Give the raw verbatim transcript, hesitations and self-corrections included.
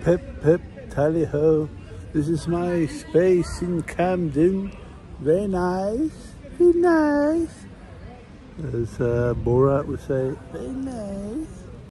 Pip Pip Tally Ho. This is my space in Camden. Very nice, very nice. As uh, Borat would say, very nice.